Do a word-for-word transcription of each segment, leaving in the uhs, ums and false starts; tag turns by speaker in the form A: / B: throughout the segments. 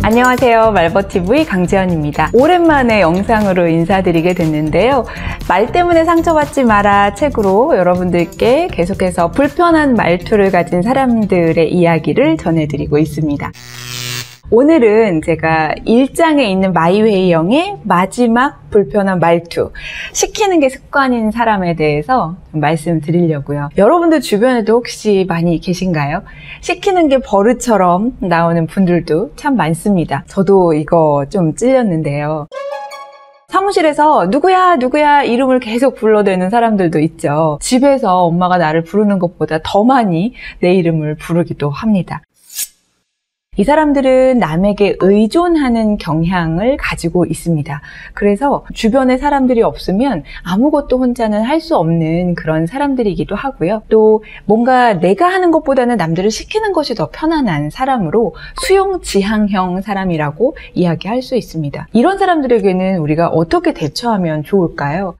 A: 안녕하세요. 말버티브이 강지연입니다. 오랜만에 영상으로 인사드리게 됐는데요. 말 때문에 상처받지 마라 책으로 여러분들께 계속해서 불편한 말투를 가진 사람들의 이야기를 전해드리고 있습니다. 오늘은 제가 일장에 있는 마이웨이형의 마지막 불편한 말투, 시키는 게 습관인 사람에 대해서 좀 말씀드리려고요. 여러분들 주변에도 혹시 많이 계신가요? 시키는 게 버릇처럼 나오는 분들도 참 많습니다. 저도 이거 좀 찔렸는데요. 사무실에서 누구야 누구야 이름을 계속 불러대는 사람들도 있죠. 집에서 엄마가 나를 부르는 것보다 더 많이 내 이름을 부르기도 합니다. 이 사람들은 남에게 의존하는 경향을 가지고 있습니다. 그래서 주변에 사람들이 없으면 아무것도 혼자는 할 수 없는 그런 사람들이기도 하고요. 또 뭔가 내가 하는 것보다는 남들을 시키는 것이 더 편안한 사람으로 수용지향형 사람이라고 이야기할 수 있습니다. 이런 사람들에게는 우리가 어떻게 대처하면 좋을까요?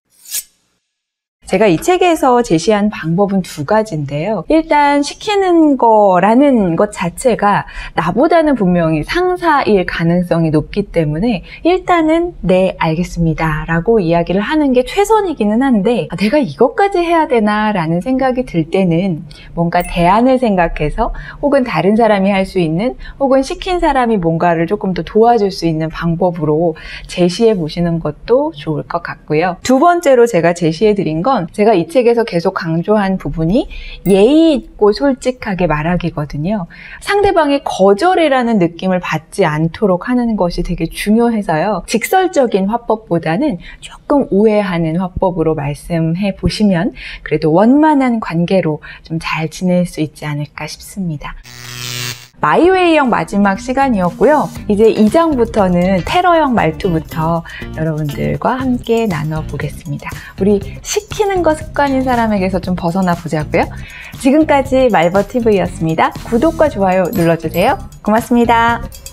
A: 제가 이 책에서 제시한 방법은 두 가지인데요. 일단 시키는 거라는 것 자체가 나보다는 분명히 상사일 가능성이 높기 때문에 일단은 네, 알겠습니다 라고 이야기를 하는 게 최선이기는 한데 내가 이것까지 해야 되나 라는 생각이 들 때는 뭔가 대안을 생각해서 혹은 다른 사람이 할 수 있는 혹은 시킨 사람이 뭔가를 조금 더 도와줄 수 있는 방법으로 제시해 보시는 것도 좋을 것 같고요. 두 번째로 제가 제시해 드린 건 제가 이 책에서 계속 강조한 부분이 예의 있고 솔직하게 말하기거든요. 상대방의 거절이라는 느낌을 받지 않도록 하는 것이 되게 중요해서요. 직설적인 화법보다는 조금 우회하는 화법으로 말씀해 보시면 그래도 원만한 관계로 좀 잘 지낼 수 있지 않을까 싶습니다. 마이웨이형 마지막 시간이었고요. 이제 이 장부터는 테러형 말투부터 여러분들과 함께 나눠보겠습니다. 우리 시키는 거 습관인 사람에게서 좀 벗어나 보자고요. 지금까지 말버티브이였습니다. 구독과 좋아요 눌러주세요. 고맙습니다.